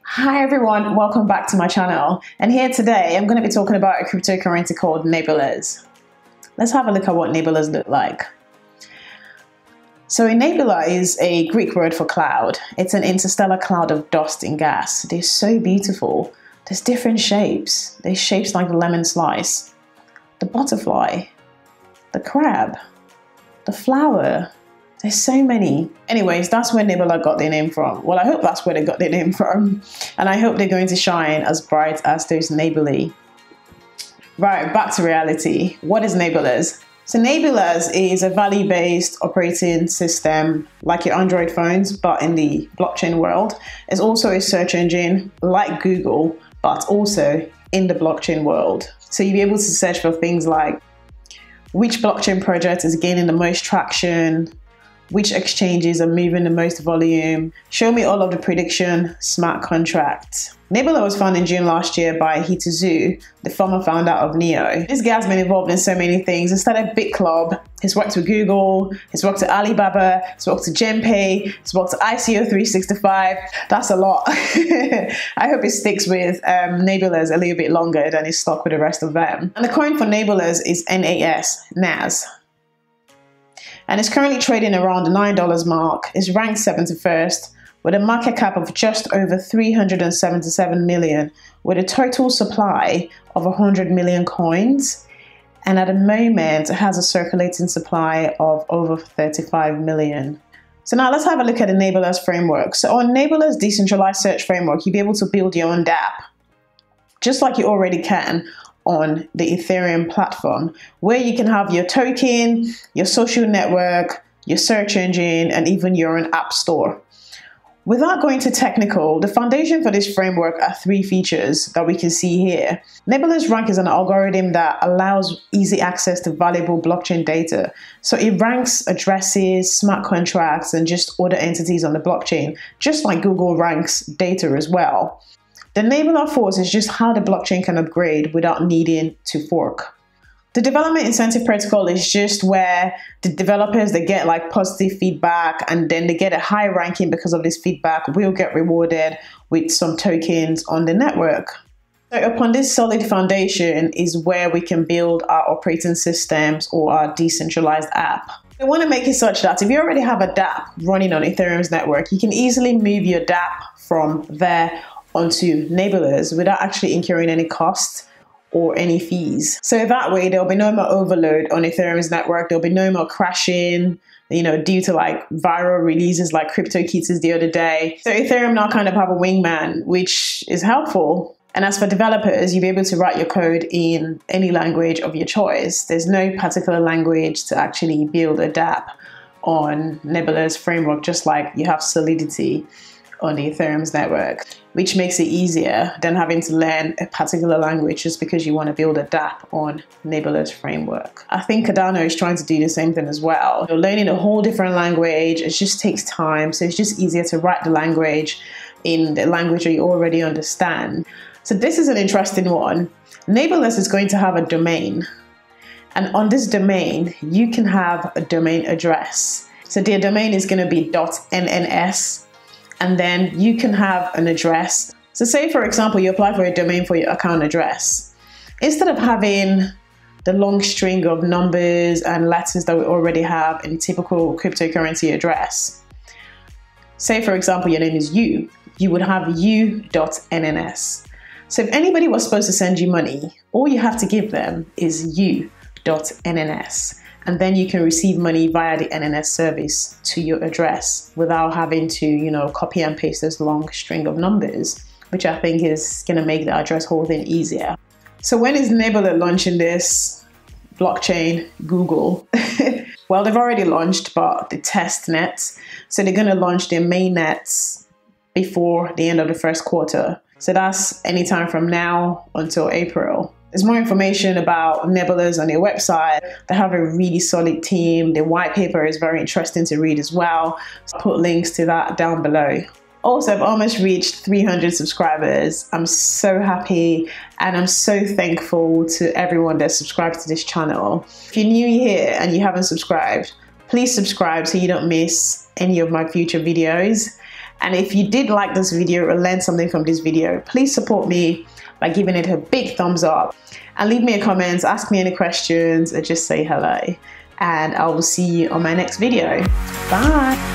Hi everyone, welcome back to my channel. And here today, I'm going to be talking about a cryptocurrency called Nebulas. Let's have a look at what Nebulas look like. So a nebula is a Greek word for cloud. It's an interstellar cloud of dust and gas. They're so beautiful. There's different shapes. There's shapes like the lemon slice, the butterfly, the crab, the flower. There's so many. Anyways, that's where Nebula got their name from. Well, I hope that's where they got their name from. And I hope they're going to shine as bright as those nebulae. Right, back to reality. What is Nebulas? So Nebulas is a value-based operating system like your Android phones, but in the blockchain world. It's also a search engine like Google, but also in the blockchain world. So you'll be able to search for things like which blockchain project is gaining the most traction, which exchanges are moving the most volume, show me all of the prediction smart contracts. Nebula was founded in June last year by Hitozu, the former founder of Neo. This guy has been involved in so many things. He started BitClub, he's worked with Google, he's worked at Alibaba, he's worked at GenPay, he's worked at ICO 365. That's a lot. I hope it sticks with Nebulas a little bit longer than it's stuck with the rest of them. And the coin for Nebulas is NAS. And it's currently trading around the $9 mark. It's ranked 71st with a market cap of just over 377 million, with a total supply of 100 million coins. And at the moment, it has a circulating supply of over 35 million. So now let's have a look at the Nebulas framework. So on Nebulas Decentralized Search Framework, you'll be able to build your own DApp, just like you already can on the Ethereum platform, where you can have your token, your social network, your search engine, and even your own app store. Without going too technical, the foundation for this framework are three features that we can see here. Nebulas Rank is an algorithm that allows easy access to valuable blockchain data. So it ranks addresses, smart contracts, and just other entities on the blockchain, just like Google ranks data as well. The Nebula force is just how the blockchain can upgrade without needing to fork. The development incentive protocol is just where the developers, they get like positive feedback and then they get a high ranking because of this feedback, will get rewarded with some tokens on the network. So upon this solid foundation is where we can build our operating systems or our decentralized app. I want to make it such that if you already have a DApp running on Ethereum's network, you can easily move your DApp from there onto Nebulas without actually incurring any cost or any fees. So that way there'll be no more overload on Ethereum's network. There'll be no more crashing, due to like viral releases like CryptoKitties the other day. So Ethereum now kind of have a wingman, which is helpful. And as for developers, you'll be able to write your code in any language of your choice. There's no particular language to actually build a DApp on Nebula's framework, just like you have Solidity on the Ethereum's network, which makes it easier than having to learn a particular language just because you want to build a DApp on Nebula's framework. I think Cardano is trying to do the same thing as well. You're learning a whole different language, it just takes time, so it's just easier to write the language in the language that you already understand. So this is an interesting one. Nebulas is going to have a domain, and on this domain, you can have a domain address. So their domain is going to be .nns. And then you can have an address. So say, for example, you apply for a domain for your account address. Instead of having the long string of numbers and letters that we already have in typical cryptocurrency address, say, for example, your name is you would have u.nns. So if anybody was supposed to send you money, all you have to give them is u.nns. And then you can receive money via the NNS service to your address without having to, copy and paste this long string of numbers, which I think is going to make the address holding easier. So when is Nebula launching this blockchain? Google. Well, they've already launched, but the test nets. So they're going to launch their main nets before the end of the first quarter. So that's anytime from now until April. There's more information about Nebulas on their website. They have a really solid team. Their white paper is very interesting to read as well. So I'll put links to that down below. Also, I've almost reached 300 subscribers. I'm so happy and I'm so thankful to everyone that's subscribed to this channel. If you're new here and you haven't subscribed, please subscribe so you don't miss any of my future videos. And if you did like this video or learn something from this video, please support me by giving it a big thumbs up and leave me a comment, ask me any questions, or just say hello. And I will see you on my next video. Bye.